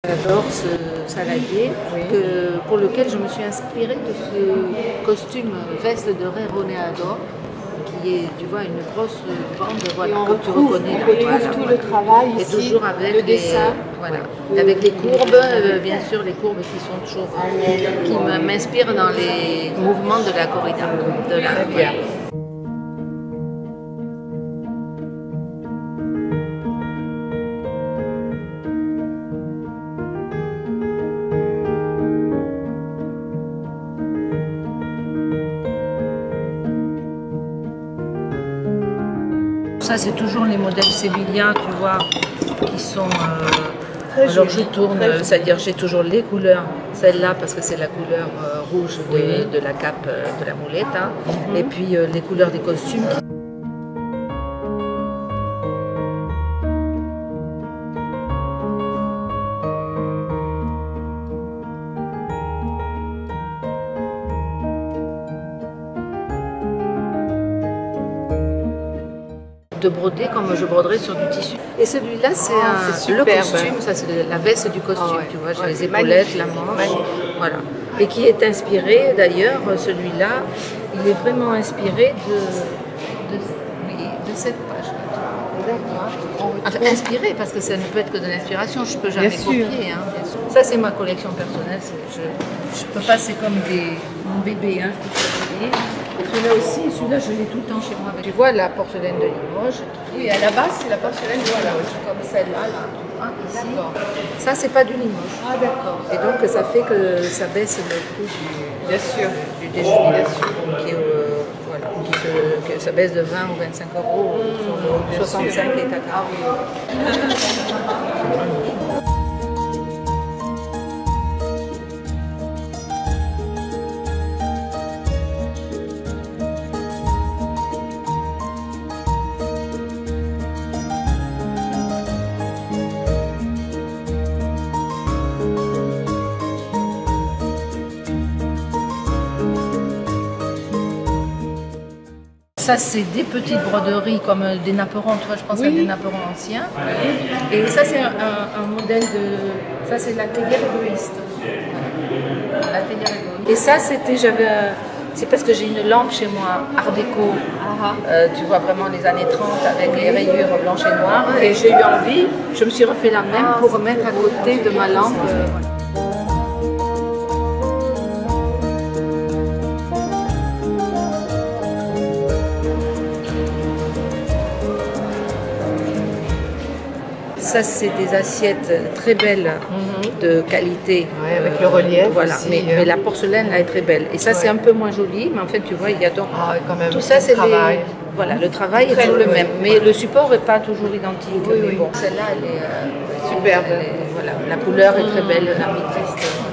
J'adore ce saladier pour lequel je me suis inspirée de ce costume veste de Re Roneador qui est, tu vois, une grosse bande, voilà, on comme tu reconnais. On retrouve voilà, tout le travail et ici, toujours avec le dessin. Voilà, avec les courbes, bien sûr, les courbes qui sont toujours, qui m'inspirent dans les mouvements de la corrida. Très bien. Ça, c'est toujours les modèles séviliens, tu vois, qui sont... alors joli, je tourne, c'est-à-dire j'ai toujours les couleurs, celle-là parce que c'est la couleur rouge de la cape de la moulette, hein, et puis les couleurs des costumes. De broder comme je broderais sur du tissu. Et celui-là, c'est le costume, ça c'est la veste du costume, tu vois, j'ai les épaulettes, la manche, voilà. Et qui est inspiré, d'ailleurs, celui-là, il est vraiment inspiré de cette page-là. Enfin, inspiré, parce que ça ne peut être que de l'inspiration, je ne peux jamais copier. Hein, bien sûr. Ça, c'est ma collection personnelle, je peux pas, c'est comme mon bébé, hein, celui-là aussi, celui-là je l'ai tout le temps chez moi. Tu vois la porcelaine de Limoges. Oui, à la base c'est la porcelaine, voilà, comme celle-là, là, ici. Ça c'est pas du Limoges. Ah d'accord. Et donc ça fait que ça baisse le prix du déjeuner. Voilà, que ça baisse de 20 ou 25 euros sur 65 et tata. Ça, c'est des petites broderies comme des napperons, tu vois, je pense à des napperons anciens. Et ça, c'est un modèle de... Ça, c'est la théière égoïste. Et ça, c'est parce que j'ai une lampe chez moi, Art déco. Tu vois vraiment les années 30 avec les rayures blanches et noires. Et j'ai eu envie, je me suis refait la même pour remettre à côté de ma lampe. Ça, c'est des assiettes très belles, de qualité. Ouais, avec le relief. Voilà, aussi, mais la porcelaine là est très belle. Et ça, c'est un peu moins joli, mais en fait, tu vois, il y a donc. Quand même, tout ça, c'est le travail. Voilà, le travail est toujours le même, mais le support n'est pas toujours identique. Mais bon, celle-là, elle est superbe. Voilà, la couleur est très belle, l'améthyste.